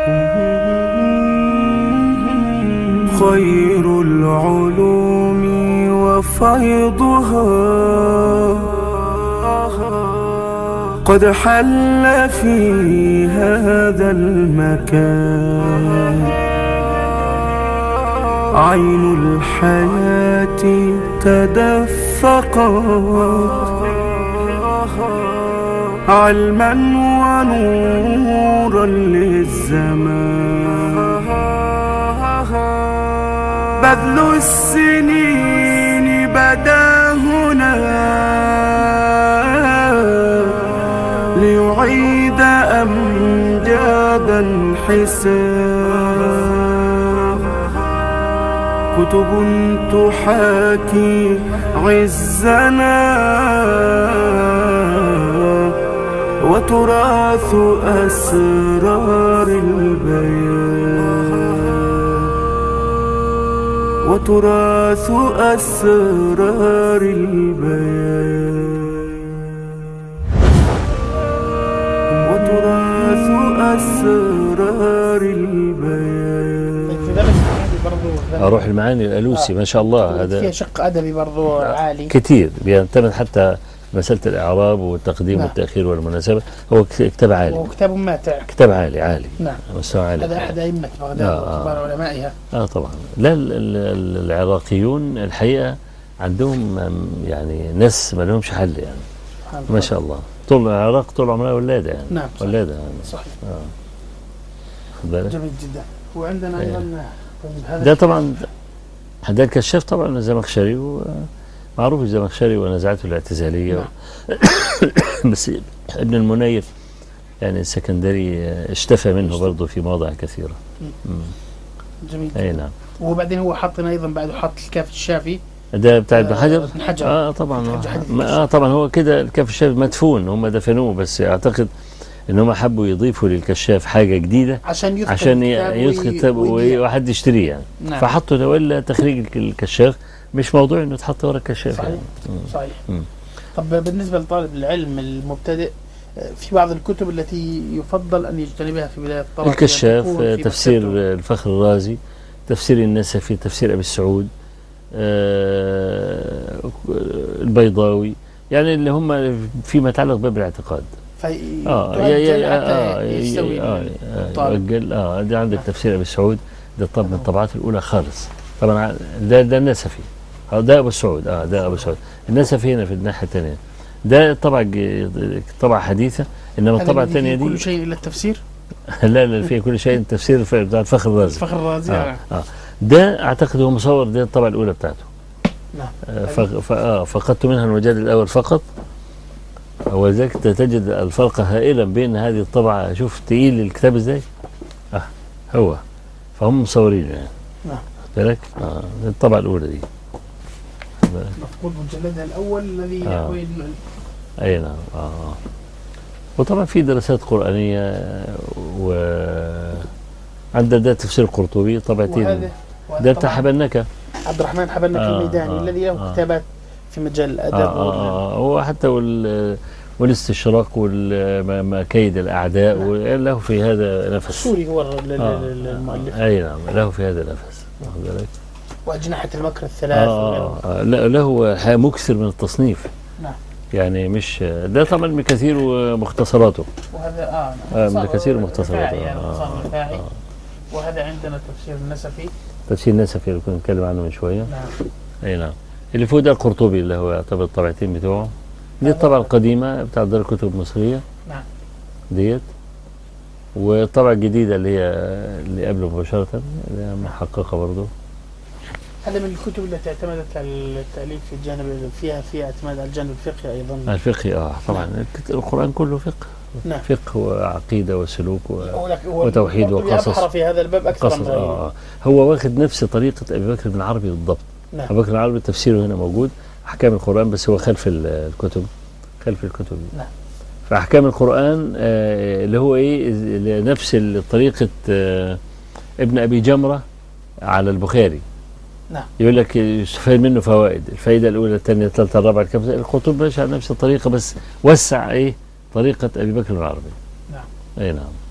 خير العلوم وفيضها قد حل في هذا المكان. عين الحياة تدفقت علما ونورا للزمان. بذل السنين بدا هنا ليعيد أمجادا حساب. كتب تحاكي عزنا وتراث أسرار البيان. وتراث أسرار البيان. وتراث أسرار البيان. روح المعاني الألوسي ما شاء الله هذا فيها شق أدبي برضو عالي كثير، بيعتمد حتى مسألة الإعراب والتقديم والتأخير والمناسبة. هو كتاب عالي وكتاب ماتع، كتاب عالي نعم مستوى عالي. هذا أحد أئمة بغداد وكبار علمائها. طبعا. لا العراقيون الحقيقة عندهم يعني ناس ما لهمش حل يعني ما شاء الله. طول العراق طول عمرها ولادة يعني. نعم ولادة يعني. صحيح. خد بالك. جميل جدا. وعندنا أيضا ده طبعا ده الكشاف طبعا الزمخشري، معروف الزمخشري ونزعته الاعتزالية. نعم. بس ابن المنير يعني السكندري اشتفى منه برضه في مواضع كثيرة. جميل. اي نعم. وبعدين هو حطنا ايضا بعده حط الكاف الشافي ده بتاع ابن حجر. ابن حجر طبعا. طبعا هو كده الكاف الشافي مدفون، هم دفنوه، بس اعتقد ان هم حبوا يضيفوا للكشاف حاجه جديده عشان يدخل كتاب وحد يشتريه يعني. نعم. فحطوا تولى تخريج الكشاف، مش موضوع انه تحط ورا الكشاف. صحيح. يعني. صحيح. طب بالنسبه لطالب العلم المبتدئ، في بعض الكتب التي يفضل ان يجتنبها في بدايه الطلب؟ الكشاف، تفسير الفخر الرازي، تفسير النسفي، تفسير ابي السعود، البيضاوي، يعني اللي هم فيما يتعلق باب الاعتقاد. يؤجل. ده عندك تفسير ابي السعود، ده من الطبعات الاولى خالص طبعا. ده النسفي، ده ابو السعود. ده ابو السعود. النسفي هنا في الناحيه الثانيه، ده طبعه حديثه، انما الطبعه الثانيه دي كل شيء الا التفسير. لا فيه كل شيء التفسير بتاع الفخر الرازي. الفخر الرازي. ده اعتقد هو مصور، ده الطبعه الاولى بتاعته. نعم. فقدت منها المجلد الاول فقط، ولذلك تجد الفرق هائلا بين هذه الطبعه. شوف تقيل الكتاب ازاي. هو فهم مصورين يعني. نعم. بالك. الطبعه الاولى دي مفقود مجلدها الاول الذي يحوي اي نعم. وطبعا في دراسات قرانيه، وعندنا ده تفسير القرطبي طبعتين. ده بتاع حبنكه، عبد الرحمن حبنكه الميداني الذي له كتابات في مجال الادب. هو حتى والاستشراق ومكايد الاعداء، له في هذا نفس. السوري هو المؤلف. اي نعم، له في هذا نفس. واخد بالك. واجنحه المكر الثلاث. له مكثر من التصنيف. نعم. يعني مش ده طبعا ابن كثير ومختصراته. وهذا ابن كثير ومختصراته. وهذا عندنا تفسير النسفي. تفسير النسفي اللي كنا نتكلم عنه من شويه. نعم. اي نعم. اللي فوق ده القرطبي اللي هو يعتبر الطبعتين بتوعه. دي الطبعه القديمه بتاع دار الكتب المصريه. نعم. ديت. والطبعه الجديده اللي قبله مباشره اللي هي محققه برضه. هذا من الكتب التي اعتمدت على التأليف في الجانب فيها اعتماد على الجانب الفقهي أيضا. الفقهي طبعا. نعم. القرآن كله فقه. نعم. فقه وعقيدة وسلوك وتوحيد وقصص. أبحر في هذا الباب أكثر من غيره. هو واخد نفس طريقة أبي بكر بن العربي بالضبط. نعم. أبي بكر بن العربي تفسيره هنا موجود، أحكام القرآن، بس هو خلف الكتب. نعم. فأحكام القرآن اللي هو نفس طريقة ابن أبي جمرة على البخاري. نعم. يقول لك يستفاد منه فوائد، الفائدة الأولى الثانية الثالثة الرابعة الخامسة. القرطبي ماشي على نفس الطريقة، بس وسع طريقة أبي بكر العربي. نعم. أي نعم.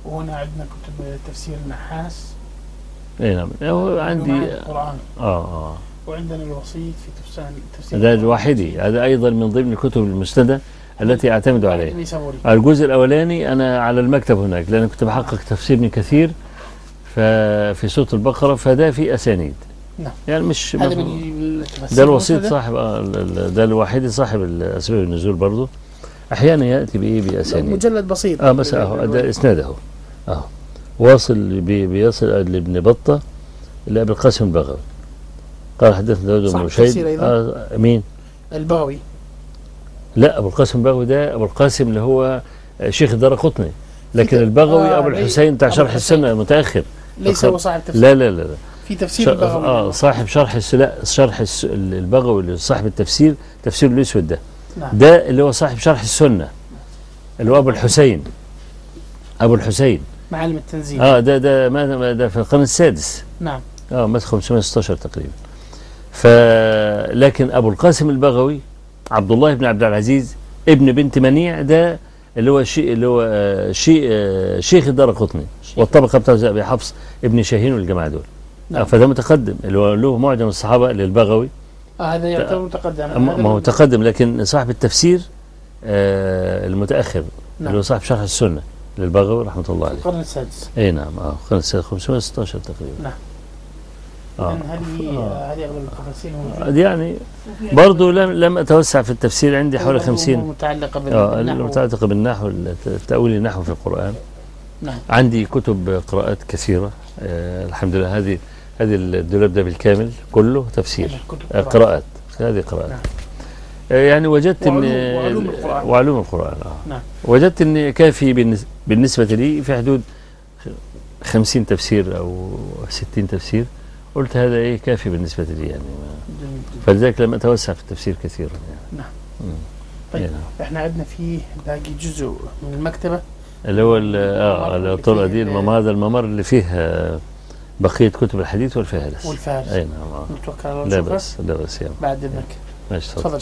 وهنا عندنا كتب تفسير النحاس. اي نعم، هو عندي القرآن. اه وعندنا الوسيط في تفسير هذا الواحدي، هذا ايضا من ضمن الكتب المسندة التي اعتمد عليها. النيسابوري. الجزء الاولاني انا على المكتب هناك، لان كنت بحقق تفسير ابن كثير في سورة البقرة، فده في اسانيد. نعم. يعني مش هذا ده الوسيط صاحب ده الواحدي صاحب الاسباب النزول برضه، احيانا ياتي باسانيد مجلد بسيط. بس ده اسناده واصل بيصل لابن بطة لأبي القاسم البغوي قال حدثنا داود بن مشيد. مين؟ البغوي. لا، أبو القاسم البغوي ده أبو القاسم اللي هو شيخ الدارقطني، لكن البغوي أبو الحسين بتاع شرح السنة متأخر. ليس هو صاحب تفسير. لا في تفسير البغوي. صاحب شرح البغوي اللي صاحب التفسير، تفسير الأسود ده. نعم. ده اللي هو صاحب شرح السنة اللي هو أبو الحسين معالم التنزيل. ده في القرن السادس. نعم. مات 516 تقريبا. لكن ابو القاسم البغوي عبد الله بن عبد العزيز ابن بنت منيع، ده اللي هو شيخ الدارقطني، والطبقه بتاعته ابي حفص ابن شاهين والجماعه دول. نعم. فده متقدم، اللي هو له معجم الصحابه للبغوي. هذا يعتبر متقدم. ما هو متقدم، لكن صاحب التفسير المتاخر. نعم. اللي هو صاحب شرح السنه للبغوي رحمه الله عليه. القرن السادس. اي نعم، القرن السادس 516 تقريبا. نعم. هذه اغلب التفاسير موجودة. يعني برضه لم اتوسع في التفسير، عندي حوالي 50 متعلقه بالنحو. متعلقه بالنحو، تاويل النحو في القران. نعم. عندي كتب قراءات كثيره، الحمد لله. هذه الدولاب ده بالكامل كله تفسير قراءات. هذه قراءات. نعم. يعني وجدت وعلوم القرآن. نعم. وجدت ان كافي بالنسبه لي في حدود 50 تفسير او 60 تفسير. قلت هذا كافي بالنسبه لي يعني، فلذلك لم اتوسع في التفسير كثيرا يعني. نعم. طيب احنا عندنا فيه باقي جزء من المكتبه اللي هو الطرقه دي، هذا الممر اللي فيه بقيه كتب الحديث والفهرس. اي نعم. نتوكل على الله. لا بس يعني بعد اذنك. ماشي، تفضل.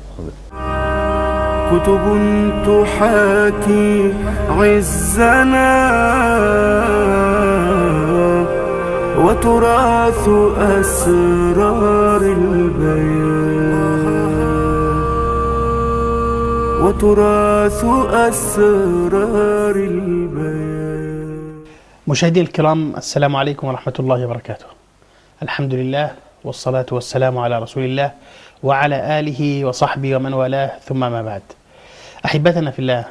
كتب تحاكي عزنا وتراث أسرار البيان، وتراث أسرار البيان. مشاهدي الكرام، السلام عليكم ورحمة الله وبركاته. الحمد لله والصلاة والسلام على رسول الله وعلى آله وصحبه ومن والاه، ثم ما بعد. أحبتنا في الله،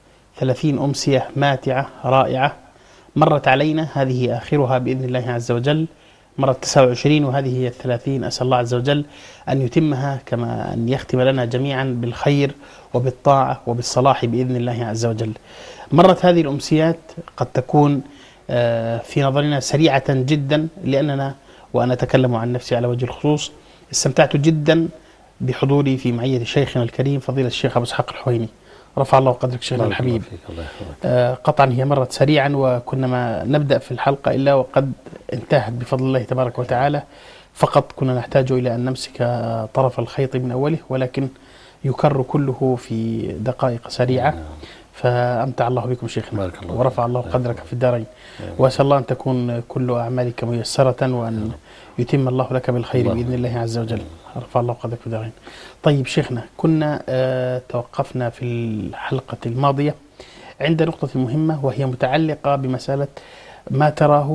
30 أمسية ماتعة رائعة مرت علينا، هذه آخرها بإذن الله عز وجل. مرت 29 وهذه هي 30. أسأل الله عز وجل أن يتمها، كما أن يختم لنا جميعا بالخير وبالطاعة وبالصلاح بإذن الله عز وجل. مرت هذه الأمسيات قد تكون في نظرنا سريعة جدا، لأننا، وأنا أتكلم عن نفسي على وجه الخصوص، استمتعت جدا بحضوري في معية شيخنا الكريم فضيلة الشيخ أبو إسحاق الحويني، رفع الله قدرك شيخنا الحبيب. قطعا هي مرت سريعا، وكنا ما نبدأ في الحلقة إلا وقد انتهت بفضل الله تبارك وتعالى. فقط كنا نحتاج إلى أن نمسك طرف الخيط من أوله، ولكن يكر كله في دقائق سريعة. فأمتع الله بكم شيخنا ورفع الله قدرك في الدارين، وأسأل الله أن تكون كل أعمالك ميسرة، وأن يتم الله لك بالخير بإذن الله عز وجل. رفع الله قدرك في الدارين. طيب شيخنا، كنا توقفنا في الحلقة الماضية عند نقطة مهمة، وهي متعلقة بمسألة ما تراه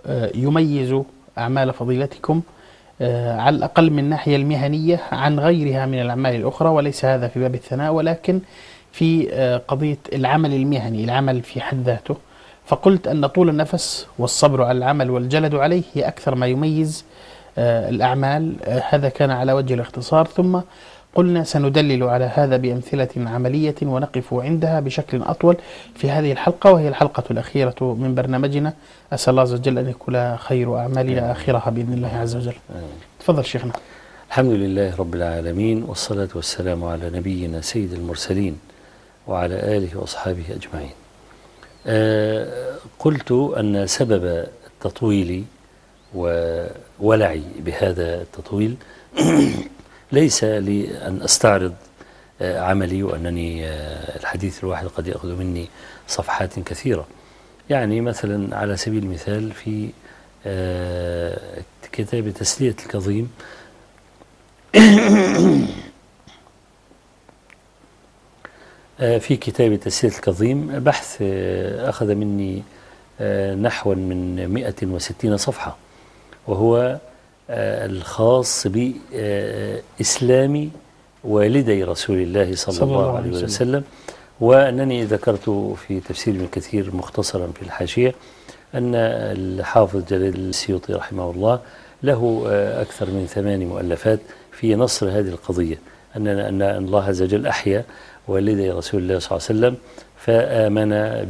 يميز أعمال فضيلتكم على الأقل من الناحية المهنية عن غيرها من الأعمال الأخرى، وليس هذا في باب الثناء، ولكن في قضية العمل المهني، العمل في حد ذاته. فقلت أن طول النفس والصبر على العمل والجلد عليه هي أكثر ما يميز الأعمال. هذا كان على وجه الاختصار، ثم قلنا سندلل على هذا بأمثلة عملية ونقف عندها بشكل أطول في هذه الحلقة، وهي الحلقة الأخيرة من برنامجنا. أسأل الله عز وجل أن يكون خير أعمالنا آخرها بإذن الله عز وجل. تفضل شيخنا. الحمد لله رب العالمين، والصلاة والسلام على نبينا سيد المرسلين وعلى آله وأصحابه أجمعين. قلت أن سبب تطويلي وولعي بهذا التطويل ليس لأن أستعرض عملي، وأنني الحديث الواحد قد يأخذ مني صفحات كثيرة، يعني مثلا على سبيل المثال في كتاب تسلية الكظيم في كتاب تسلية الكظيم بحث أخذ مني نحو من 160 صفحة، وهو الخاص بإسلام والدي رسول الله صلى الله عليه وسلم. وأنني ذكرت في تفسير ابن كثير مختصرا في الحاشية أن الحافظ جلال السيوطي رحمه الله له أكثر من 8 مؤلفات في نصر هذه القضية، أن الله عز وجل أحيا والدي رسول الله صلى الله عليه وسلم فآمن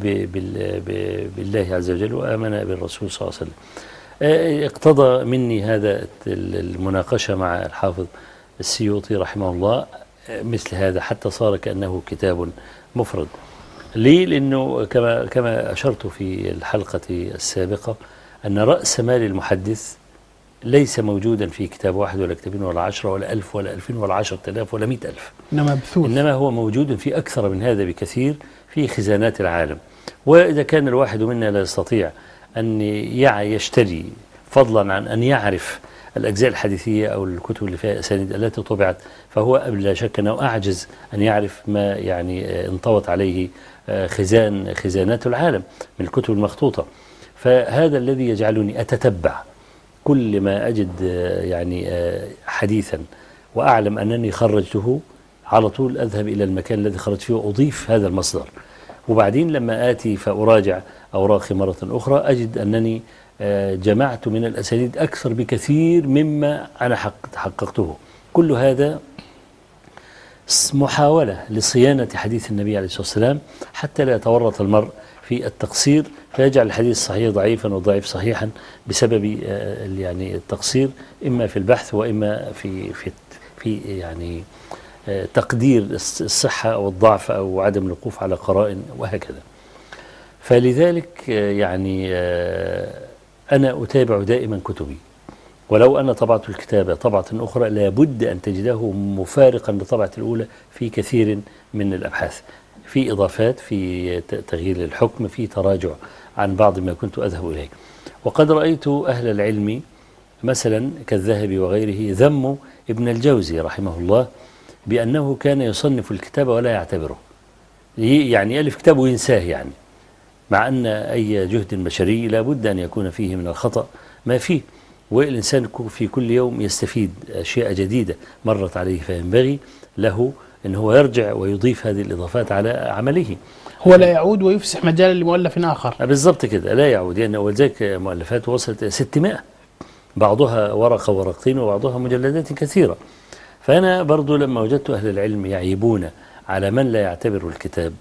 بالله عز وجل وآمن بالرسول صلى الله عليه وسلم. اقتضى مني هذا المناقشة مع الحافظ السيوطي رحمه الله مثل هذا حتى صار كأنه كتاب مفرد. ليه؟ لأنه كما أشرت في الحلقة السابقة أن رأس مال المحدث ليس موجودا في كتاب واحد ولا كتابين ولا 10 ولا 1000 ولا 2000 ولا 10,000 ولا 100,000، إنما هو موجود في أكثر من هذا بكثير في خزانات العالم. وإذا كان الواحد منا لا يستطيع أن يشتري فضلا عن أن يعرف الأجزاء الحديثية أو الكتب اللي فيها أسانيد التي طبعت، فهو بلا شك أنه أعجز أن يعرف ما يعني انطوت عليه خزانات العالم من الكتب المخطوطة. فهذا الذي يجعلني أتتبع كل ما أجد يعني حديثا وأعلم أنني خرجته على طول أذهب إلى المكان الذي خرجت فيه وأضيف هذا المصدر، وبعدين لما آتي فأراجع أوراقي مرة أخرى أجد أنني جمعت من الأسانيد أكثر بكثير مما أنا حققته. كل هذا محاولة لصيانة حديث النبي عليه الصلاة والسلام حتى لا يتورط المرء في التقصير فيجعل الحديث الصحيح ضعيفا والضعيف صحيحا بسبب يعني التقصير إما في البحث وإما في يعني تقدير الصحة أو الضعف أو عدم الوقوف على قرائن وهكذا. فلذلك يعني أنا أتابع دائما كتبي، ولو أن طبعت الكتاب طبعة أخرى لابد أن تجده مفارقا للطبعة الأولى في كثير من الأبحاث، في إضافات، في تغيير الحكم، في تراجع عن بعض ما كنت أذهب إليه. وقد رأيت أهل العلم مثلا كالذهبي وغيره ذموا ابن الجوزي رحمه الله بأنه كان يصنف الكتاب ولا يعتبره، يعني يألف كتاب وينساه، يعني مع أن أي جهد بشري لابد أن يكون فيه من الخطأ ما فيه، والإنسان في كل يوم يستفيد أشياء جديدة مرت عليه، فينبغي له أن هو يرجع ويضيف هذه الإضافات على عمله. هو لا يعود ويفسح مجالا لمؤلف آخر. بالضبط كده، لا يعود، يعني ولذلك مؤلفات وصلت 600، بعضها ورقة ورقتين وبعضها مجلدات كثيرة. فأنا برضو لما وجدت أهل العلم يعيبون على من لا يعتبر الكتاب،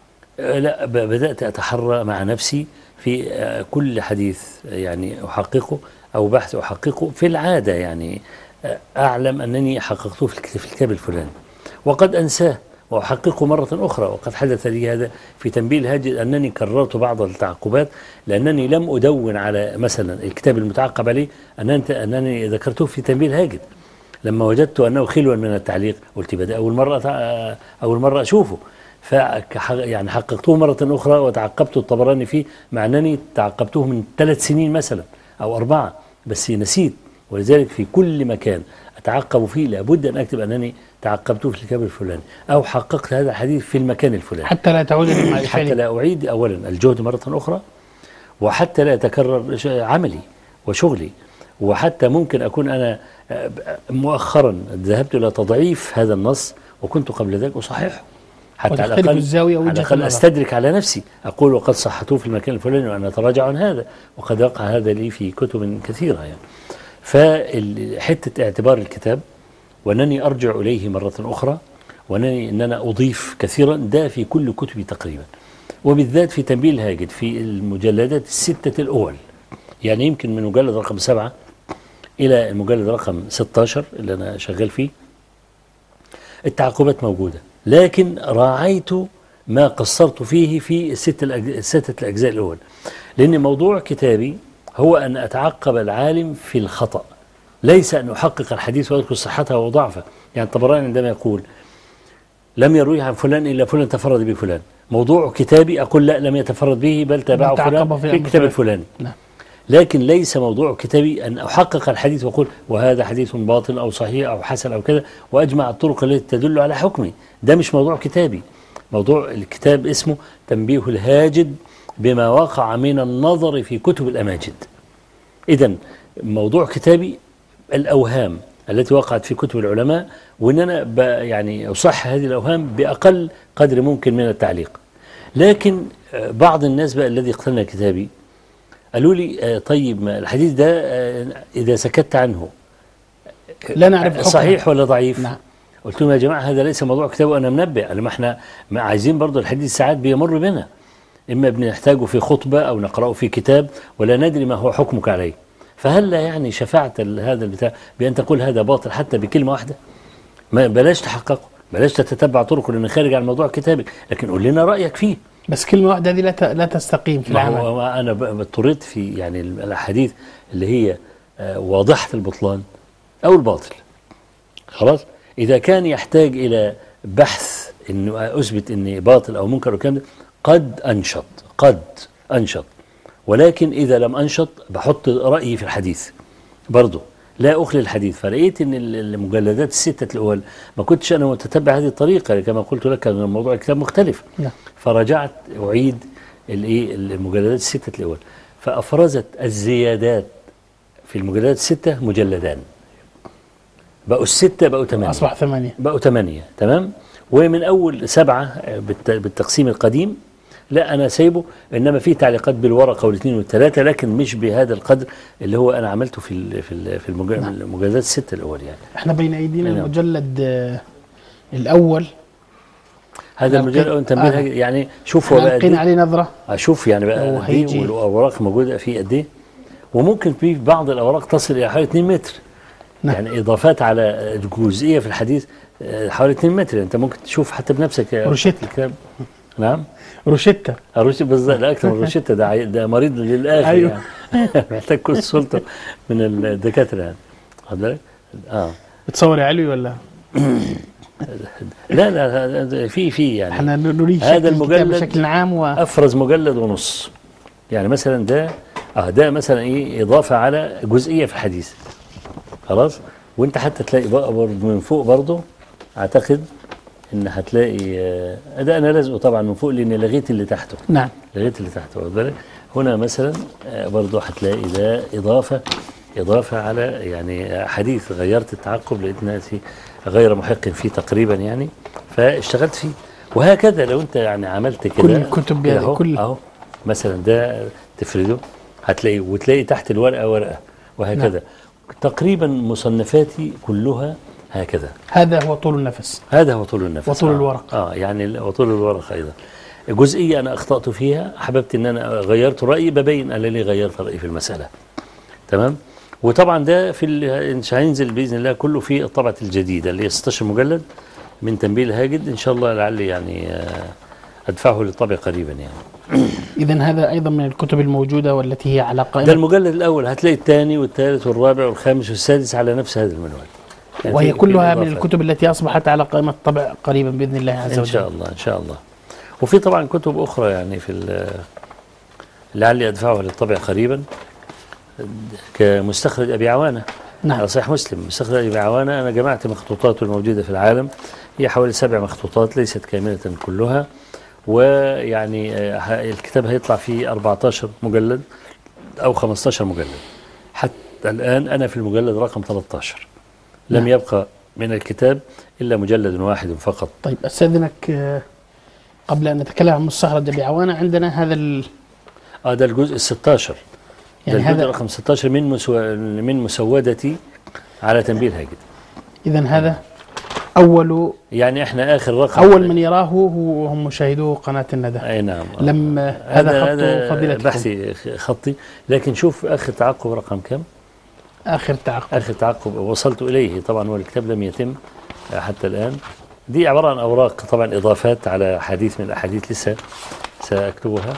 لا بدأت أتحرى مع نفسي في كل حديث يعني أحققه أو بحث أحققه في العادة، يعني أعلم أنني حققته في الكتاب الفلاني وقد أنساه وأحققه مرة أخرى. وقد حدث لي هذا في تنبيه الهاجر أنني كررت بعض التعقبات لأنني لم أدون على مثلا الكتاب المتعقب عليه أنني ذكرته في تنبيه الهاجر. لما وجدت أنه خلوا من التعليق قلت بدأ أول مرة أشوفه، يعني حققته مرة أخرى وتعقبت الطبراني فيه، مع أنني تعقبته من 3 سنين مثلا أو 4، بس نسيت. ولذلك في كل مكان أتعقب فيه لابد أن أكتب أنني تعقبته في الكتاب الفلاني أو حققت هذا الحديث في المكان الفلاني، حتى لا تعود حتى لا أعيد أولا الجهد مرة أخرى، وحتى لا يتكرر عملي وشغلي، وحتى ممكن أكون أنا مؤخرا ذهبت إلى تضعيف هذا النص وكنت قبل ذلك أصححه، حتى على الأقل أستدرك على نفسي، أقول وقد صحتوه في المكان الفلاني وأنا أتراجع عن هذا، وقد وقع هذا لي في كتب كثيرة يعني. فحتة اعتبار الكتاب وأنني أرجع إليه مرة أخرى وأن أنا أضيف كثيرا، ده في كل كتبي تقريبا، وبالذات في تنبيه الهاجر في المجلدات 6 الأول، يعني يمكن من مجلد رقم 7 إلى المجلد رقم 16 اللي أنا شغال فيه التعقبات موجودة، لكن راعيت ما قصرت فيه في 6 الأجزاء الأول، لأن موضوع كتابي هو أن أتعقب العالم في الخطأ، ليس أن أحقق الحديث وأذكر صحتها وضعفه. يعني الطبراني عندما يقول لم يرويه عن فلان إلا فلان تفرد بفلان، موضوع كتابي أقول لا لم يتفرد به بل تابعه فلان في الكتاب الفلاني. نعم. لكن ليس موضوع كتابي أن أحقق الحديث وأقول وهذا حديث باطل أو صحيح أو حسن أو كذا وأجمع الطرق التي تدل على حكمي. ده مش موضوع كتابي. موضوع الكتاب اسمه تنبيه الهاجد بما وقع من النظر في كتب الأماجد. إذن موضوع كتابي الأوهام التي وقعت في كتب العلماء، وإن أنا يعني أصح هذه الأوهام بأقل قدر ممكن من التعليق. لكن بعض الناس بقى الذي اقتنى كتابي قالوا لي طيب ما الحديث ده إذا سكت عنه لا نعرف صحيح ولا ضعيف؟ نعم. قلت لهم يا جماعة هذا ليس موضوع كتاب وأنا منبه. قالوا ما احنا ما عايزين برضو الحديث ساعات بيمر بنا، إما بنحتاجه في خطبة أو نقرأه في كتاب ولا ندري ما هو حكمك عليه. فهل يعني شفعت هذا البتاع بأن تقول هذا باطل حتى بكلمة واحدة؟ ما بلاش تحققه، بلاش تتتبع طرقه لأنه خارج عن موضوع كتابك، لكن قول لنا رأيك فيه. بس كلمة واحدة دي لا تستقيم في العمل. أنا اضطريت في يعني الأحاديث اللي هي واضحة البطلان أو الباطل. خلاص إذا كان يحتاج إلى بحث إنه أثبت إني باطل أو منكر وكذا قد أنشط، ولكن إذا لم أنشط بحط رأيي في الحديث برضه لا أخلي الحديث. فرأيت إن المجلدات الستة الأول ما كنتش أنا متتبع هذه الطريقة كما قلت لك أن موضوع الكتاب مختلف. نعم. فرجعت أعيد المجلدات الستة الأول فأفرزت الزيادات في المجلدات الستة مجلدان، بقوا الستة بقوا 8، أصبح 8 بقوا 8. تمام. ومن أول 7 بالتقسيم القديم لا أنا سايبه، إنما في تعليقات بالورقة والاثنين والثلاثة لكن مش بهذا القدر اللي هو أنا عملته في المجلدات الستة الأول. يعني احنا بين أيدينا المجلد الأول، هذا المجلد أنت يعني شوف هو بقى عليه نظرة أشوف يعني بقى دي والأوراق موجودة فيه قد إيه، وممكن في بعض الأوراق تصل إلى حوالي 2 متر. نعم. يعني إضافات على الجزئية في الحديث حوالي 2 متر. أنت ممكن تشوف حتى بنفسك روشتة. نعم روشتة بالظبط. لا أكثر من روشتة، ده مريض للآخر. أيوه. يعني محتاج كل سلطة من الدكاترة يعني. خد بالك؟ بتصور يا علوي ولا؟ لا في يعني احنا نريد هذا المجلد بشكل عام أفرز مجلد ونص. يعني مثلا ده مثلا إيه إضافة على جزئية في الحديث. خلاص. وأنت حتى تلاقي بقى برضه من فوق برضه أعتقد إن هتلاقي ده أنا لازقه طبعا من فوق لأن لغيت اللي تحته. نعم. لغيت اللي تحته. واخد بالك؟ هنا مثلا برضه هتلاقي ده إضافة على يعني حديث غيرت التعقب لقيت نفسي غير محق فيه تقريبا يعني فاشتغلت فيه. وهكذا لو أنت يعني عملت كده كل الكتب يعني كل أهو مثلا ده تفرده وتلاقي تحت الورقة ورقة وهكذا. نعم. تقريبا مصنفاتي كلها هكذا. هذا هو طول النفس. وطول الورق. يعني وطول الورق أيضا. جزئية أنا أخطأت فيها حببت إن أنا غيرت رأيي ببين أنني غيرت رأيي في المسألة. تمام. وطبعا ده هينزل بإذن الله كله في الطبعة الجديدة اللي هي 16 مجلد من تنبيه الهاجد. إن شاء الله لعلي يعني أدفعه للطبع قريبا يعني. إذن هذا أيضا من الكتب الموجودة والتي هي على قائمة. ده المجلد الأول هتلاقي الثاني والثالث والرابع والخامس والسادس على نفس هذا المنوال. يعني وهي كلها من الكتب التي أصبحت على قائمة الطبع قريبا بإذن الله عز وجل. إن شاء الله. وفي طبعا كتب أخرى يعني لعلي أدفعها للطبع قريبا كمستخرج أبي عوانة. نعم. صحيح مسلم. مستخرج أبي عوانة أنا جمعت مخطوطاته الموجودة في العالم، هي حوالي 7 مخطوطات ليست كاملة كلها، ويعني الكتاب هيطلع فيه 14 مجلد أو 15 مجلد. حتى الآن أنا في المجلد رقم 13. لم يبقى من الكتاب إلا مجلد واحد فقط. طيب أستاذنك قبل أن نتكلم عن مستخرج أبي عوانة عندنا هذا ده الجزء 16 يعني هذا الجزء رقم 16 من مسودتي على تنبيه الهاجد. إذن هذا أول يعني إحنا آخر رقم أول من يراه هم مشاهدو قناة الندى. أي نعم. هذا خط فضيلتكم. بحثي خطي. لكن شوف آخر تعقب رقم كم؟ آخر تعقب وصلت إليه طبعا والكتاب لم يتم حتى الآن. دي عبارة عن أوراق طبعا إضافات على حديث من الأحاديث لسه سأكتبها.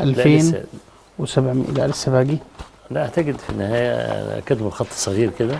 2700 لا لسه باقي. لا أعتقد في النهاية كتب خط صغير كده.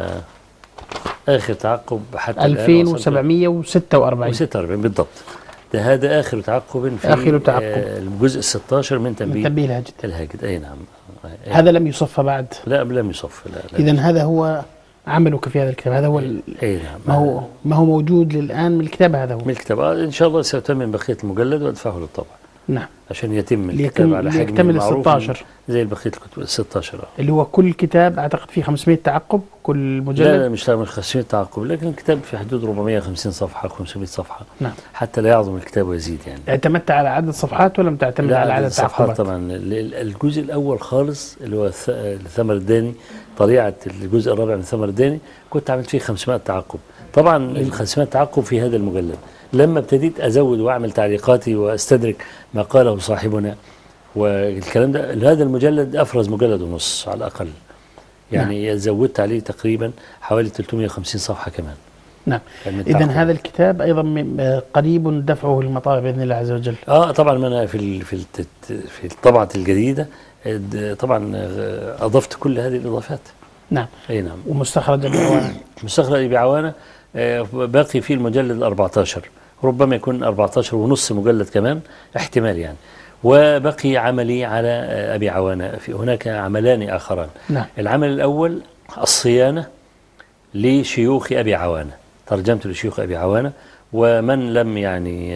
آخر تعقب حتى 2746 بالضبط. ده هذا آخر تعقب في آخر تعقب. الجزء 16 من من تنبيه تنبيه الهاجد. الهاجد. أي نعم. هذا لم يصف بعد. لا لم يصف. لا. إذن هذا هو عملك في هذا الكتاب، هذا هو أي نعم. ما هو موجود للآن من الكتاب، هذا هو من الكتاب. إن شاء الله سأتمم بقية المجلد وأدفعه للطبع. نعم. عشان يتم الكتاب على حجم ليكتمل معروف 16 زي بقية الكتب 16. اللي هو كل كتاب أعتقد فيه 500 تعقب كل مجلد. لا مش 500 تعقب، لكن الكتاب في حدود 450 صفحة 500 صفحة. نعم. حتى لا يعظم الكتاب ويزيد يعني. اعتمدت على عدد صفحات ولم تعتمد على عدد الصفحات تعقبات؟ طبعا. الجزء الأول خالص اللي هو الثمر الداني، طليعة الجزء الرابع من الثمر الداني، كنت عملت فيه 500 تعقب. طبعا ال 500 تعقب في هذا المجلد. لما ابتديت أزود وأعمل تعليقاتي وأستدرك ما قاله صاحبنا والكلام ده، هذا المجلد أفرز مجلد ونص على الأقل يعني. نعم. زودت عليه تقريبا حوالي 350 صفحة كمان. نعم. إذن هذا الكتاب أيضا قريب دفعه للمطابع بإذن الله عز وجل. طبعا أنا في الطبعة الجديدة طبعا أضفت كل هذه الإضافات. نعم. أي نعم. ومستخرج أبي عوانة. مستخرج أبي عوانة باقي فيه المجلد 14، ربما يكون 14 ونص مجلد كمان احتمال يعني. وبقي عملي على أبي عوانة. في هناك عملان آخران. نعم. العمل الأول الصيانة لشيوخ أبي عوانة، ترجمت لشيوخ أبي عوانة، ومن لم يعني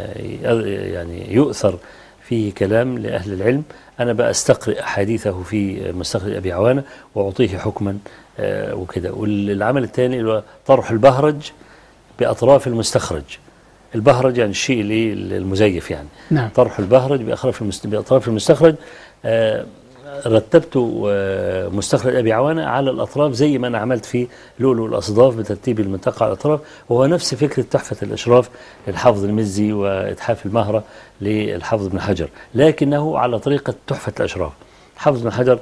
يؤثر فيه كلام لأهل العلم أنا بأستقرئ أحاديثه في مستخرج أبي عوانة وأعطيه حكما وكده. والعمل الثاني هو طرح البهرج بأطراف المستخرج. البهرج يعني الشيء المزيف يعني. نعم. طرح البهرج بأطراف المستخرج. رتبت مستخرج أبي عوانة على الأطراف زي ما أنا عملت في لؤلؤ الأصداف بترتيب المنطقة على الأطراف، وهو نفس فكرة تحفة الإشراف للحافظ المزي وإتحاف المهرة للحافظ ابن حجر، لكنه على طريقة تحفة الأشراف. حافظ ابن حجر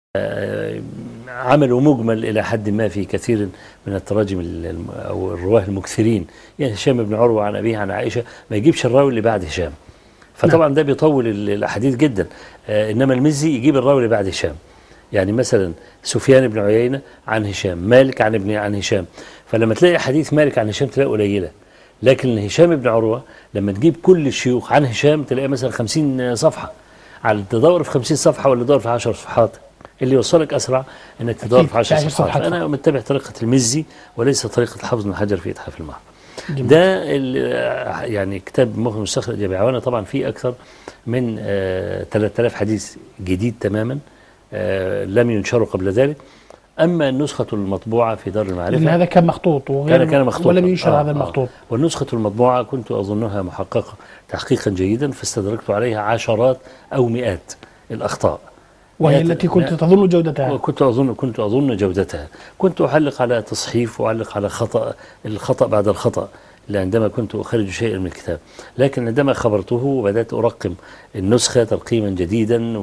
عمله مجمل إلى حد ما في كثير من التراجم أو الرواه المكثرين، يعني هشام بن عروة عن أبيه عن عائشة ما يجيبش الراوي اللي بعد هشام، فطبعا ده بيطول الأحاديث جدا. إنما المزي يجيب الراوي اللي بعد هشام. يعني مثلا سفيان بن عيينة عن هشام، مالك عن هشام، فلما تلاقي حديث مالك عن هشام تلاقي قليلة، لكن هشام بن عروة لما تجيب كل الشيوخ عن هشام تلاقي مثلا 50 صفحة. على تدور في 50 صفحة ولا تدور في 10 صفحات، اللي يوصلك أسرع انك تدور في 10 صفحات. أنا متبع طريقة المزي وليس طريقة الحافظ بن حجر في إتحاف المهر. ده يعني كتاب مستخرج أبي عوانة طبعا فيه أكثر من 3000 حديث جديد تماما لم ينشروا قبل ذلك. أما النسخة المطبوعة في دار المعرفة، لأن هذا كان مخطوط كان مخطوط ولم ينشر هذا المخطوط. والنسخة المطبوعة كنت أظنها محققة تحقيقا جيدا، فاستدركت عليها عشرات أو مئات الأخطاء، وهي التي كنت تظن جودتها. كنت أظن جودتها. كنت أعلق على تصحيف وأعلق على الخطأ بعد الخطأ عندما كنت أخرج شيئا من الكتاب، لكن عندما خبرته وبدأت أرقم النسخة ترقيما جديدا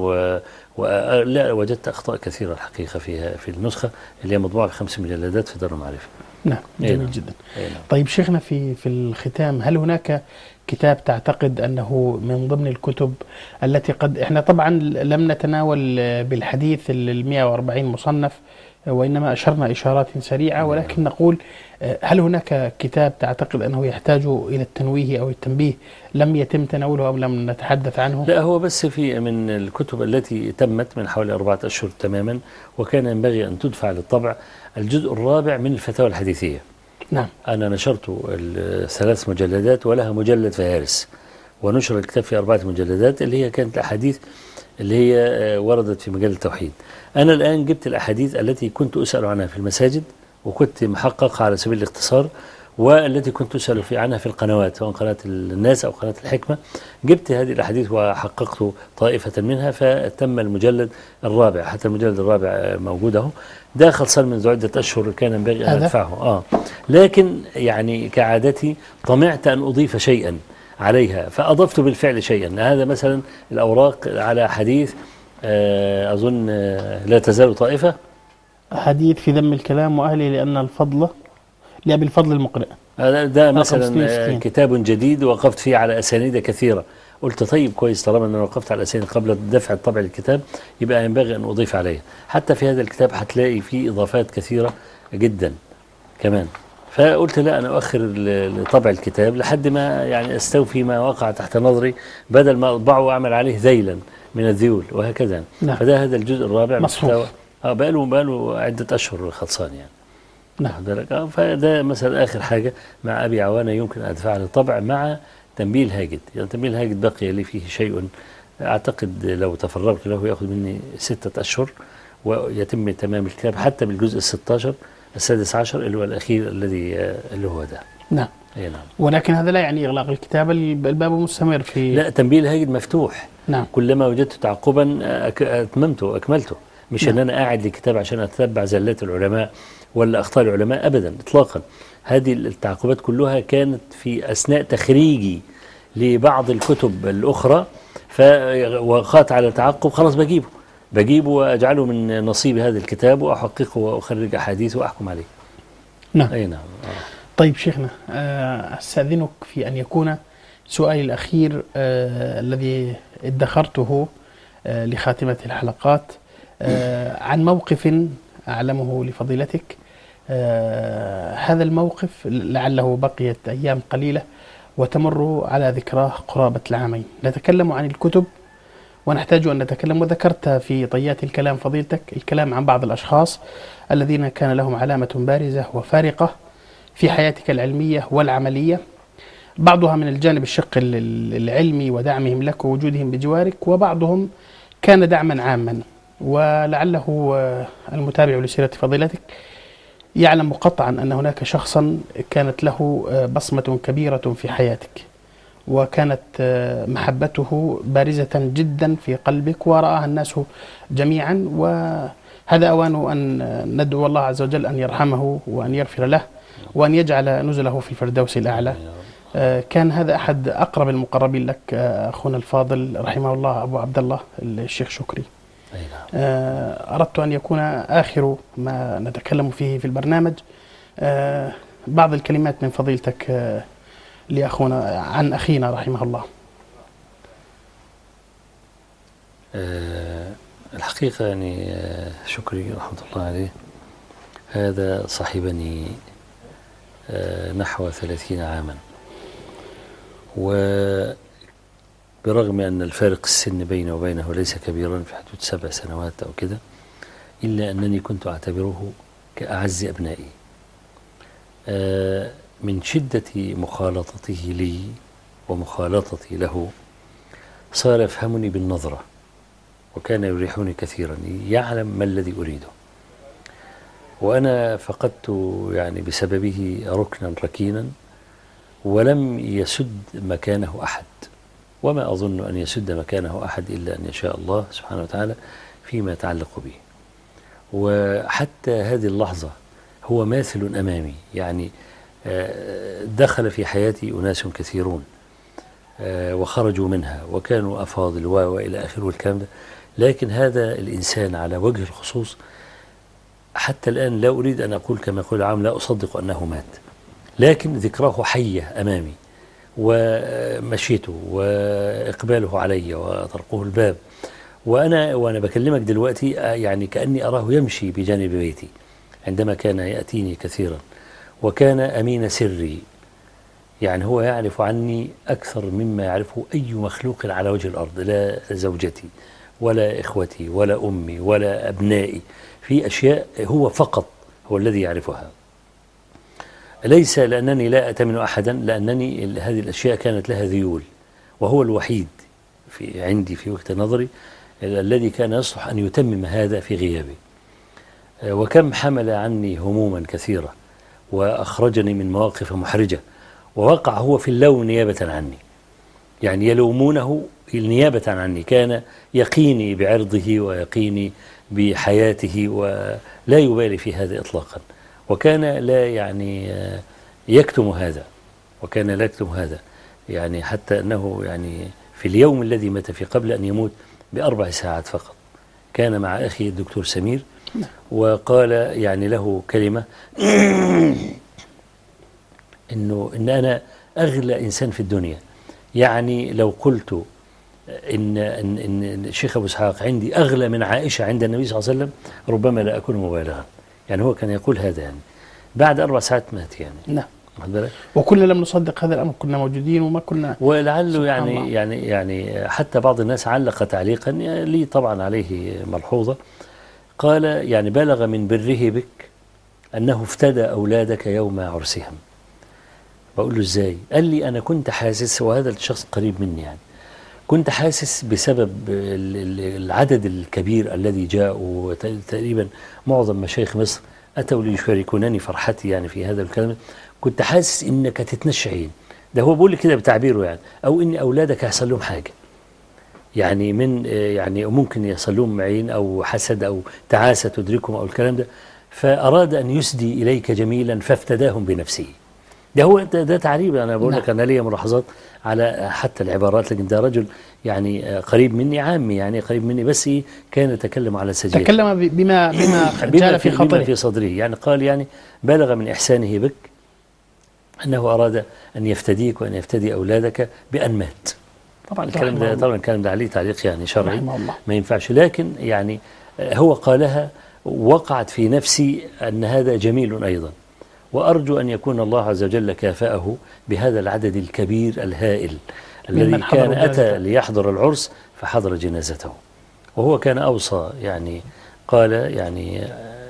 ولا وجدت أخطاء كثيرة الحقيقة فيها في النسخة اللي هي مطبوعة ب5 مجلدات في دار المعرفة. نعم جميل جدا. طيب شيخنا في الختام، هل هناك كتاب تعتقد أنه من ضمن الكتب التي قد إحنا طبعا لم نتناول بالحديث 140 مصنف وإنما أشرنا إشارات سريعة، ولكن نقول هل هناك كتاب تعتقد أنه يحتاج إلى التنويه أو التنبيه لم يتم تناوله أو لم نتحدث عنه؟ لا، هو بس في من الكتب التي تمت من حوالي 4 أشهر تماما وكان ينبغي أن تدفع للطبع الجزء الرابع من الفتاوى الحديثية. نعم. أنا نشرت 3 مجلدات ولها مجلد فهارس، ونشر الكتاب في 4 مجلدات اللي هي كانت الأحاديث اللي هي وردت في مجال التوحيد. أنا الآن جبت الأحاديث التي كنت أسأل عنها في المساجد وكنت محقق على سبيل الاختصار، والتي كنت أسأل عنها في القنوات سواء قناة الناس أو قناة الحكمة. جبت هذه الأحاديث وحققت طائفة منها، فتم المجلد الرابع، حتى المجلد الرابع موجود اهو، ده خلصان منذ عدة أشهر، كان ينبغي أن أدفعه. لكن يعني كعادتي طمعت أن أضيف شيئا عليها فأضفت بالفعل شيئا. هذا مثلا الأوراق على حديث أظن لا تزال طائفة، حديث في ذم الكلام وأهله لأن الفضل لأبي الفضل المقرئ. ده مثلا كتاب جديد وقفت فيه على أسانيد كثيرة. قلت طيب كويس، طالما أنا وقفت على أسانيد قبل دفع الطبع الكتاب يبقى ينبغي أن أضيف عليه. حتى في هذا الكتاب هتلاقي فيه إضافات كثيرة جدا كمان. فقلت لا، أنا أؤخر طبع الكتاب لحد ما يعني أستوفي ما وقع تحت نظري، بدل ما أطبعه وأعمل عليه ذيلا من الذيول وهكذا. نعم. فده هذا الجزء الرابع مصفوف. بقاله عدة أشهر خلصان يعني. نعم. فده مثلا آخر حاجة مع أبي عوانة يمكن أن أدفع للطبع، مع تنبيه الهاجد. يعني تنبيه الهاجد بقي لي فيه شيء أعتقد لو تفرغت له يأخذ مني 6 أشهر ويتم تمام الكتاب، حتى بالجزء 16 السادس عشر اللي هو الأخير اللي هو ده. نعم. أي نعم. ولكن هذا لا يعني إغلاق الكتاب، الباب مستمر في. لا، تنبيه الهاجد مفتوح. نعم. كلما وجدت تعقبا أتممته أكملته. مش نعم. أن أنا قاعد لكتاب عشان أتتبع زلات العلماء ولا أخطاء العلماء، أبدا إطلاقا. هذه التعقبات كلها كانت في أثناء تخريجي لبعض الكتب الأخرى، فوقعت على تعقب، خلاص بجيبه وأجعله من نصيب هذا الكتاب وأحققه وأخرج أحاديثه وأحكم عليه. نعم. أي نعم. طيب شيخنا، أستأذنك في أن يكون سؤالي الأخير الذي ادخرته لخاتمة الحلقات عن موقف أعلمه لفضيلتك. هذا الموقف لعله بقيت أيام قليلة وتمر على ذكراه قرابة العامين. نتكلم عن الكتب ونحتاج أن نتكلم، وذكرت في طيات الكلام فضيلتك الكلام عن بعض الأشخاص الذين كان لهم علامة بارزة وفارقة في حياتك العلمية والعملية، بعضها من الجانب الشق العلمي ودعمهم لك ووجودهم بجوارك، وبعضهم كان دعما عاما. ولعله المتابع لسيرة فضيلتك يعلم قطعا أن هناك شخصا كانت له بصمة كبيرة في حياتك، وكانت محبته بارزة جدا في قلبك ورآها الناس جميعا، وهذا أوان أن ندعو الله عز وجل أن يرحمه وأن يغفر له وأن يجعل نزله في الفردوس الأعلى. كان هذا أحد أقرب المقربين لك، أخونا الفاضل رحمه الله أبو عبد الله الشيخ شكري. أردت أن يكون آخر ما نتكلم فيه في البرنامج بعض الكلمات من فضيلتك لأخونا عن أخينا رحمه الله. الحقيقة يعني شكري رحمة الله عليه هذا صاحبني نحو 30 عاما، وبرغم أن الفارق السن بينه وبينه ليس كبيرا في حدود 7 سنوات أو كده، إلا أنني كنت أعتبره كأعز أبنائي من شدة مخالطته لي ومخالطتي له. صار يفهمني بالنظرة وكان يريحني كثيرا، يعلم ما الذي أريده، وأنا فقدت يعني بسببه ركنا ركينا ولم يسد مكانه أحد، وما أظن أن يسد مكانه أحد إلا أن يشاء الله سبحانه وتعالى فيما يتعلق به. وحتى هذه اللحظة هو ماثل أمامي، يعني دخل في حياتي أناس كثيرون وخرجوا منها وكانوا أفاضل وإلى آخره والكلام ده، لكن هذا الإنسان على وجه الخصوص حتى الآن لا أريد أن أقول كما يقول العام لا أصدق أنه مات، لكن ذكراه حية أمامي، ومشيته وإقباله علي وطرقه الباب، وأنا بكلمك دلوقتي يعني كأني أراه يمشي بجانب بيتي عندما كان يأتيني كثيرا، وكان أمين سري. يعني هو يعرف عني أكثر مما يعرفه أي مخلوق على وجه الأرض، لا زوجتي ولا إخوتي ولا أمي ولا أبنائي، في أشياء هو فقط هو الذي يعرفها، ليس لأنني لا أتمن أحدا، لأنني هذه الأشياء كانت لها ذيول، وهو الوحيد عندي في وقت نظري الذي كان يصلح أن يتمم هذا في غيابي. وكم حمل عني هموما كثيرة وأخرجني من مواقف محرجة، ووقع هو في اللوم نيابة عني، يعني يلومونه نيابة عني، كان يقيني بعرضه ويقيني بحياته ولا يبالي في هذا إطلاقا، وكان لا يعني يكتم هذا، وكان لا يكتم هذا، يعني حتى أنه يعني في اليوم الذي مات فيه قبل أن يموت ب4 ساعات فقط كان مع أخي الدكتور سمير، وقال يعني له كلمة إن أنا أغلى إنسان في الدنيا، يعني لو قلت إن الشيخ أبو إسحاق عندي أغلى من عائشة عند النبي صلى الله عليه وسلم ربما لا أكون مبالغا. يعني هو كان يقول هذا، يعني بعد 4 ساعات مات يعني. نعم. واخد بالك؟ وكلنا لم نصدق هذا الأمر، كنا موجودين وما كنا. ولعله سبحان الله. يعني حتى بعض الناس علق تعليقا لي طبعا عليه ملحوظة، قال يعني بلغ من بره بك أنه افتدى أولادك يوم عرسهم. بقول له إزاي؟ قال لي أنا كنت حاسس، وهذا الشخص قريب مني يعني، كنت حاسس بسبب العدد الكبير الذي جاء، وتقريبا معظم مشايخ مصر أتوا ليشاركونني فرحتي يعني في هذا الكلام، كنت حاسس إنك تتنشى عين. ده هو بيقول لي كده بتعبيره يعني، أو إن أولادك هيحصل لهم حاجة يعني، من يعني ممكن يحصل لهم عين أو حسد أو تعاسة تدركهم أو الكلام ده، فأراد أن يسدي إليك جميلا فافتداهم بنفسه. ده هو ده تعريب. أنا بقول لك أنا لي ملاحظات على حتى العبارات، لكن ده رجل يعني قريب مني، عامي يعني قريب مني، بس كان يتكلم على سجيه، تكلم بما جال في خاطره، بما في صدره يعني. قال يعني بلغ من إحسانه بك أنه أراد أن يفتديك وأن يفتدي أولادك بأن مات. طبعا الكلام ده عليه تعليق يعني شرعي ما ينفعش، لكن يعني هو قالها وقعت في نفسي أن هذا جميل أيضا، وأرجو أن يكون الله عز وجل كافأه بهذا العدد الكبير الهائل الذي كان أتى ليحضر العرس فحضر جنازته. وهو كان أوصى يعني، قال يعني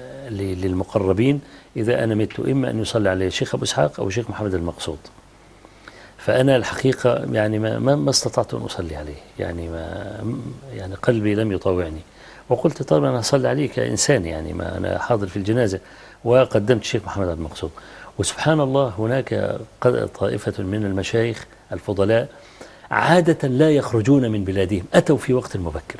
للمقربين إذا أنا مت إما أن يصلي عليه الشيخ أبو إسحاق أو الشيخ محمد المقصود. فأنا الحقيقة يعني ما استطعت أن أصلي عليه يعني، يعني قلبي لم يطاوعني، وقلت طيب أنا أصلي عليه كإنسان يعني، ما أنا حاضر في الجنازة، وقدمت الشيخ محمد المقصود. وسبحان الله هناك طائفة من المشايخ الفضلاء عادة لا يخرجون من بلادهم، أتوا في وقت مبكر،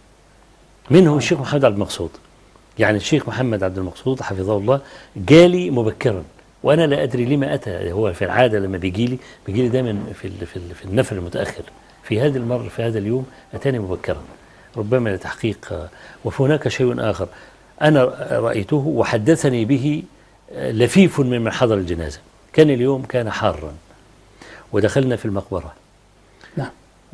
منهم الشيخ محمد عبد المقصود. يعني الشيخ محمد عبد المقصود حفظه الله جالي مبكرا، وأنا لا أدري لما أتى. هو في العادة لما بيجي لي دائما في النفر المتأخر. في هذه المرة في هذا اليوم أتاني مبكرا، ربما لتحقيق. وهناك شيء آخر أنا رأيته وحدثني به لفيف من حضر الجنازة. كان اليوم كان حارا، ودخلنا في المقبرة. نعم.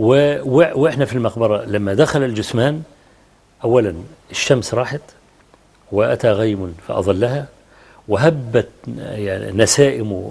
وإحنا في المقبرة لما دخل الجثمان، أولا الشمس راحت وأتى غيم فأظلها، وهبت يعني نسائم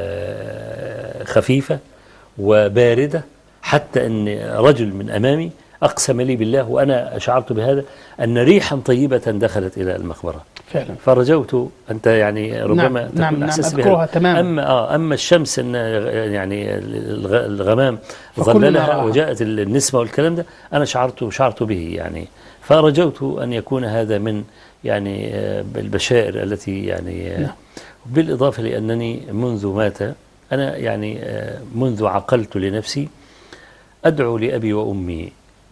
خفيفة وباردة، حتى أن رجل من أمامي أقسم لي بالله وأنا شعرت بهذا أن ريحا طيبة دخلت إلى المقبرة فعلا. فرجوت أنت يعني ربما نعم أذكرها تمام. أما الشمس إن يعني الغمام ظللها وجاءت النسمة والكلام ده، أنا شعرت به يعني. فرجوت أن يكون هذا من يعني البشائر التي يعني بالإضافة لأنني منذ مات أنا يعني منذ عقلت لنفسي أدعو لأبي وأمي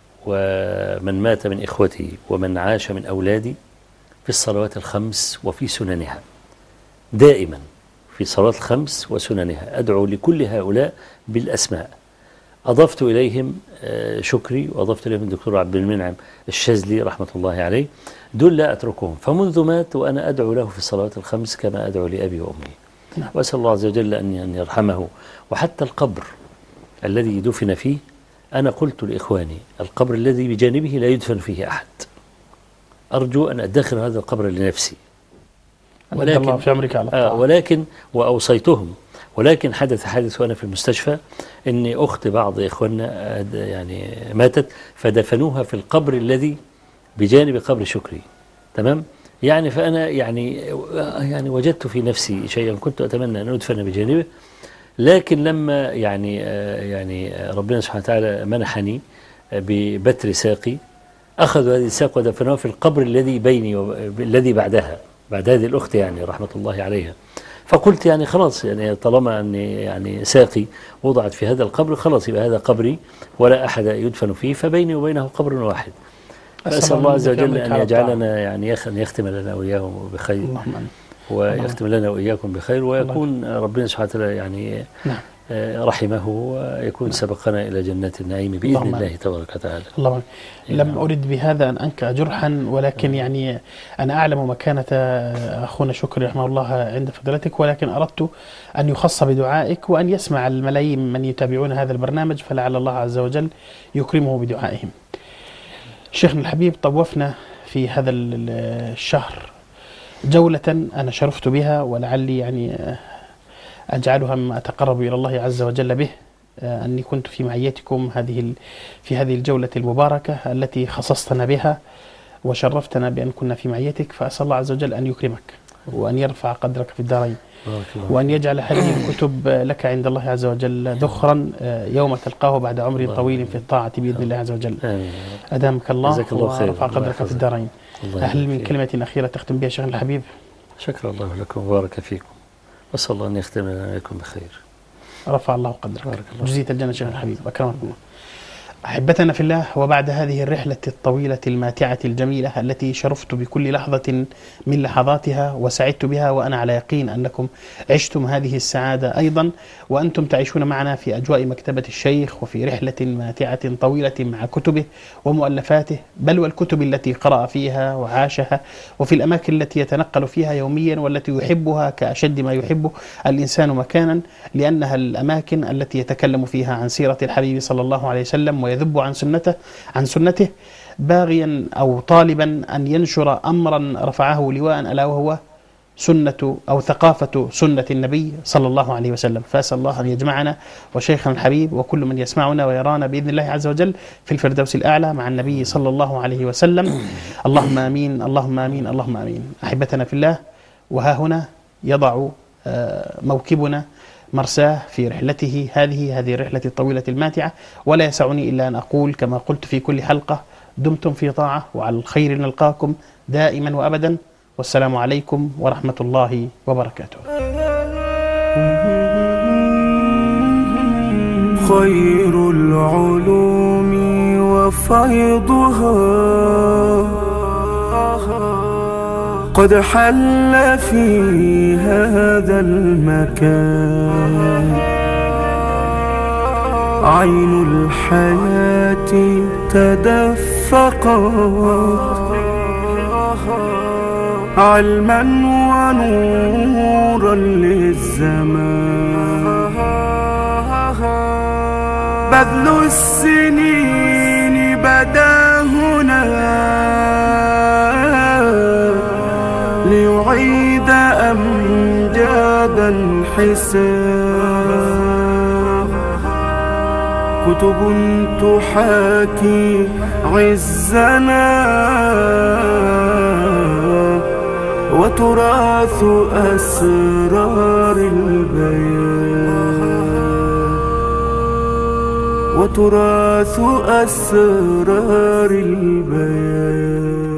ومن مات من إخوتي ومن عاش من أولادي في الصلوات الخمس وفي سننها، دائما في الصلوات الخمس وسننها أدعو لكل هؤلاء بالأسماء. أضفت إليهم شكري، وأضفت إليهم الدكتور عبد المنعم الشاذلي رحمة الله عليه، دول لا أتركهم. فمنذ مات وأنا أدعو له في الصلوات الخمس كما أدعو لأبي وأمي. وأسأل الله عز وجل أن يرحمه. وحتى القبر الذي دفن فيه، أنا قلت لإخواني القبر الذي بجانبه لا يدفن فيه أحد، أرجو أن أدخر هذا القبر لنفسي. ولكن في أمريكا على وأوصيتهم. ولكن حدث وأنا في المستشفى أن أخت بعض إخواننا يعني ماتت، فدفنوها في القبر الذي بجانب قبر شكري. تمام؟ يعني فأنا يعني وجدت في نفسي شيئا كنت أتمنى أن أدفن بجانبه، لكن لما يعني ربنا سبحانه وتعالى منحني ببتر ساقي، أخذوا هذه الساق ودفنوها في القبر الذي بيني الذي بعد هذه الأخت يعني رحمة الله عليها. فقلت يعني خلاص يعني طالما أن يعني ساقي وضعت في هذا القبر، خلاص يبقى هذا قبري ولا أحد يدفن فيه، فبيني وبينه قبر واحد. أسأل الله عز وجل أن يجعلنا يعني أن يختم لنا وإياهم بخير، ويختم لنا وإياكم بخير، ويكون ربنا سبحانه وتعالى يعني رحمه، ويكون سبقنا إلى جنة النعيم بإذن الله تبارك وتعالى. اللهم لم أرد بهذا أن أنكأ جرحا، ولكن يعني أنا أعلم مكانة أخونا شكري رحمه الله عند فضيلتك، ولكن أردت أن يخص بدعائك وأن يسمع الملايين من يتابعون هذا البرنامج، فلعل الله عز وجل يكرمه بدعائهم. شيخنا الحبيب، طوفنا في هذا الشهر جولة أنا شرفت بها، ولعلي يعني أجعلها مما أتقرب إلى الله عز وجل به، أني كنت في معيتكم في هذه الجولة المباركة التي خصصتنا بها وشرفتنا بأن كنا في معيتك. فأسأل الله عز وجل أن يكرمك وأن يرفع قدرك في الدارين، وأن يجعل هذه الكتب لك عند الله عز وجل ذخرا يوم تلقاه بعد عمر طويل في الطاعة بإذن الله عز وجل. أدامك الله ورفع قدرك في الدارين. هل من كلمة أخيرة تختم بها شيخنا الحبيب؟ شكر الله لكم وبارك فيكم، وأسأل الله أن يختم لنا عليكم بخير. رفع الله قدرك، جزيت الجنة شيخنا الحبيب، أكرمكم الله. أحبتنا في الله، وبعد هذه الرحلة الطويلة الماتعة الجميلة التي شرفت بكل لحظة من لحظاتها وسعدت بها، وأنا على يقين أنكم عشتم هذه السعادة أيضا، وأنتم تعيشون معنا في أجواء مكتبة الشيخ وفي رحلة ماتعة طويلة مع كتبه ومؤلفاته، بل والكتب التي قرأ فيها وعاشها، وفي الأماكن التي يتنقل فيها يوميا والتي يحبها كأشد ما يحب الإنسان مكانا، لأنها الأماكن التي يتكلم فيها عن سيرة الحبيب صلى الله عليه وسلم ويذب عن سنته باغيا أو طالبا أن ينشر أمرا رفعه لواء، ألا وهو سنة أو ثقافة سنة النبي صلى الله عليه وسلم. فأسأل الله أن يجمعنا وشيخنا الحبيب وكل من يسمعنا ويرانا بإذن الله عز وجل في الفردوس الأعلى مع النبي صلى الله عليه وسلم. اللهم آمين، اللهم آمين، اللهم آمين. أحبتنا في الله، وها هنا يضع موكبنا مرساه في رحلته هذه الرحلة الطويلة الماتعة، ولا يسعني إلا أن أقول كما قلت في كل حلقة: دمتم في طاعة، وعلى الخير نلقاكم دائما وأبدا، والسلام عليكم ورحمة الله وبركاته. خير العلوم وفيضها قد حل في هذا المكان، عين الحياة تدفقت علما ونورا للزمان، بذل السنين بدا هنا ليعيد أمجادا حساب، كتب تحاكي عزنا وتراث أسرار البيان، وتراث أسرار البيان.